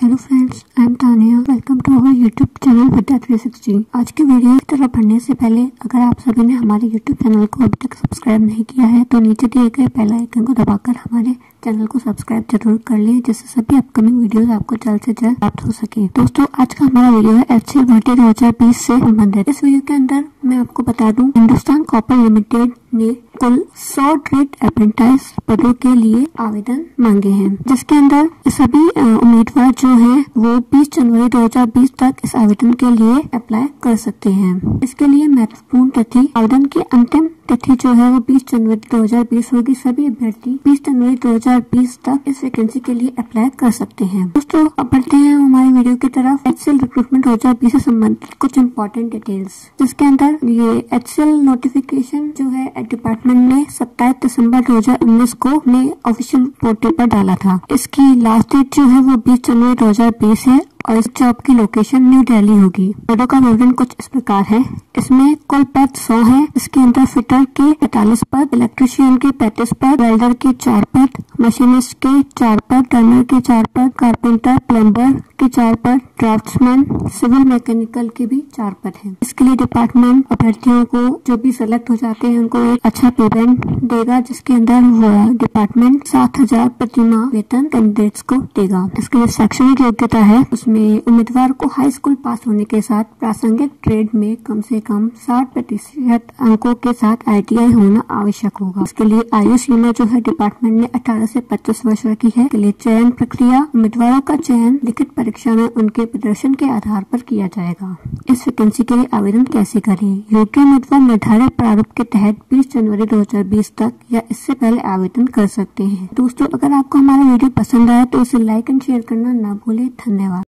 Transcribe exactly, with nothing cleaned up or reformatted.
Hello friends, I am Tania. Welcome to our YouTube channel Vidya three sixty. आज की video की तरफ बढ़ने से पहले अगर आप सभी ने हमारे यूट्यूब चैनल को अभी तक सब्सक्राइब नहीं किया है तो नीचे दिए गए बेल आइकन को दबाकर हमारे चैनल को सब्सक्राइब जरूर कर लें, जिससे सभी अपकमिंग वीडियोस आपको जल्द से जल्द प्राप्त हो सके। दोस्तों, आज का हमारा वीडियो है एच सी एल भर्ती दो हजार बीस से संबंधित। इस वीडियो के अंदर मैं आपको बता दूं, हिंदुस्तान कॉपर लिमिटेड ने कुल सौ ट्रेड अप्रेंटिस पदों के लिए आवेदन मांगे हैं, जिसके अंदर सभी उम्मीदवार जो हैं वो बीस जनवरी दो हजार बीस तक इस आवेदन के लिए अप्लाई कर सकते हैं। इसके लिए महत्वपूर्ण तिथि, आवेदन की अंतिम तिथि जो है वो बीस जनवरी दो हजार बीस होगी। सभी अभ्यर्थी बीस जनवरी दो हजार बीस तक इस वैकेंसी के लिए अप्लाई कर सकते हैं। दोस्तों, अब बढ़ते हैं हमारी वीडियो की तरफ। एच सी एल रिक्रूटमेंट दो हजार बीस से संबंधित कुछ इम्पोर्टेंट डिटेल्स, जिसके अंदर ये एच सी एल नोटिफिकेशन जो है डिपार्टमेंट ने सत्ताईस दिसंबर दो हजार उन्नीस को अपने ऑफिशियल पोर्टल पर डाला था। इसकी लास्ट डेट जो है वो बीस जनवरी दो हजार बीस है और इस जॉब की लोकेशन न्यू दिल्ली होगी। पदों का विवरण कुछ इस प्रकार है। इसमें कुल पद सौ है। इसके अंदर फिटर के पैंतालीस पद, इलेक्ट्रीशियन के पैंतीस पद, वेल्डर के चार पद, मशीनिस्ट के चार पद, टर्नर के चार पद, कारपेंटर, प्लम्बर के चार पद, ड्राफ्ट्समैन, सिविल मैकेनिकल के भी चार पद हैं। इसके लिए डिपार्टमेंट अभ्यर्थियों को जो भी सिलेक्ट हो जाते हैं उनको एक अच्छा पेमेंट देगा, जिसके अंदर वो डिपार्टमेंट सात हजार प्रति माह वेतन कैंडिडेट्स को देगा। इसके लिए शैक्षणिक योग्यता है, उसमें उम्मीदवार को हाई स्कूल पास होने के साथ प्रासंगिक ट्रेड में कम से कम साठ प्रतिशत अंकों के साथ आई टी आई होना आवश्यक होगा। इसके लिए आयु सीमा जो है डिपार्टमेंट ने अठारह से पच्चीस वर्ष रखी है। इसके लिए चयन प्रक्रिया, उम्मीदवारों का चयन लिखित परीक्षा में उनके प्रदर्शन के आधार पर किया जाएगा। इस वैकेंसी के लिए आवेदन कैसे करें? योग्य उम्मीदवार निर्धारित प्रारूप के तहत बीस जनवरी दो हजार बीस तक या इससे पहले आवेदन कर सकते हैं। दोस्तों, अगर आपको हमारा वीडियो पसंद आया तो इसे लाइक एंड शेयर करना ना भूले। धन्यवाद।